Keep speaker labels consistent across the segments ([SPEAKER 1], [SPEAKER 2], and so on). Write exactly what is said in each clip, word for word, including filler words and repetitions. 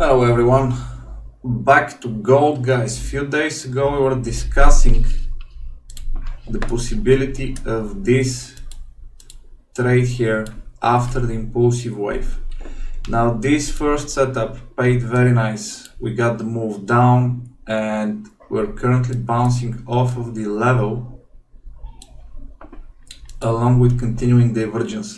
[SPEAKER 1] Hello everyone, back to gold guys. Few days ago we were discussing the possibility of this trade here after the impulsive wave. Now this first setup paid very nice. We got the move down and we're currently bouncing off of the level along with continuing divergence.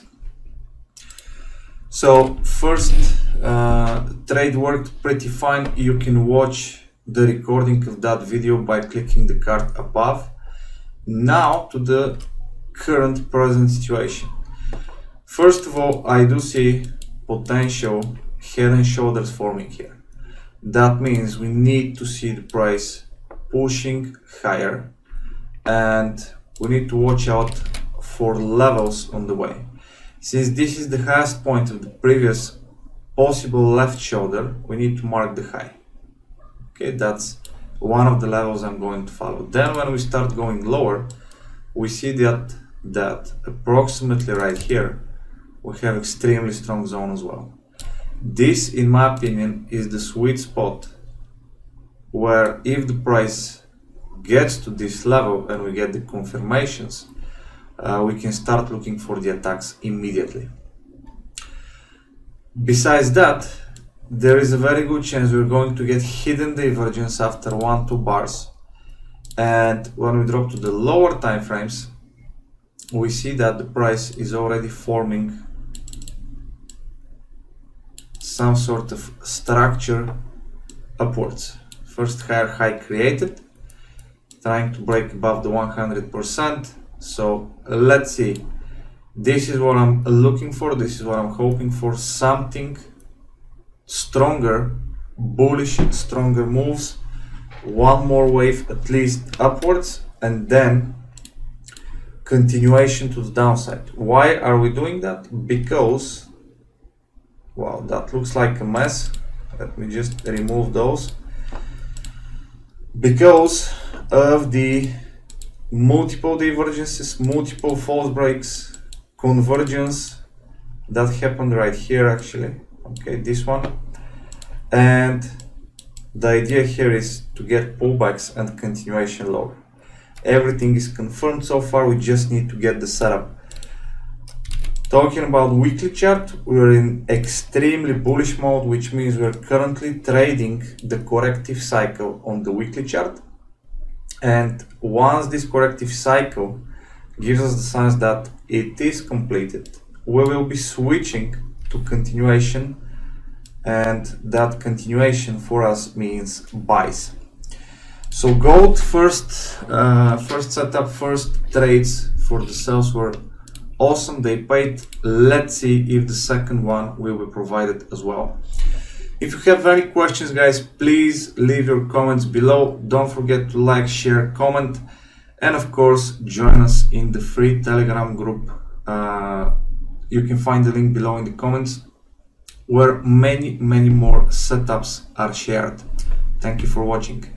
[SPEAKER 1] So first uh, trade worked pretty fine. You can watch the recording of that video by clicking the card above. Now to the current present situation. First of all, I do see potential head and shoulders forming here. That means we need to see the price pushing higher and we need to watch out for levels on the way. Since this is the highest point of the previous possible left shoulder, we need to mark the high. Okay, that's one of the levels I'm going to follow. Then when we start going lower, we see that that approximately right here we have extremely strong zone as well. This, in my opinion, is the sweet spot where if the price gets to this level and we get the confirmations, Uh, we can start looking for the attacks immediately. Besides that, there is a very good chance we're going to get hidden divergence after one, two bars. And when we drop to the lower time frames, we see that the price is already forming some sort of structure upwards. First higher high created, trying to break above the one hundred percent. So uh, let's see, this is what I'm looking for, this is what I'm hoping for, something stronger, bullish, stronger moves, one more wave at least upwards, and then continuation to the downside. Why are we doing that? Because, wow, that looks like a mess. Let me just remove those. Because of the multiple divergences, multiple false breaks, convergence that happened right here actually, okay, this one. And the idea here is to get pullbacks and continuation lower. Everything is confirmed so far, we just need to get the setup. Talking about weekly chart, we're in extremely bullish mode, which means we're currently trading the corrective cycle on the weekly chart. And once this corrective cycle gives us the signs that it is completed, we will be switching to continuation, and that continuation for us means buys. So gold first, uh, first setup, first trades for the sales were awesome, they paid. Let's see if the second one will be provided as well. If you have any questions guys, please leave your comments below. Don't forget to like, share, comment, and of course join us in the free Telegram group. Uh, you can find the link below in the comments where many many more setups are shared. Thank you for watching.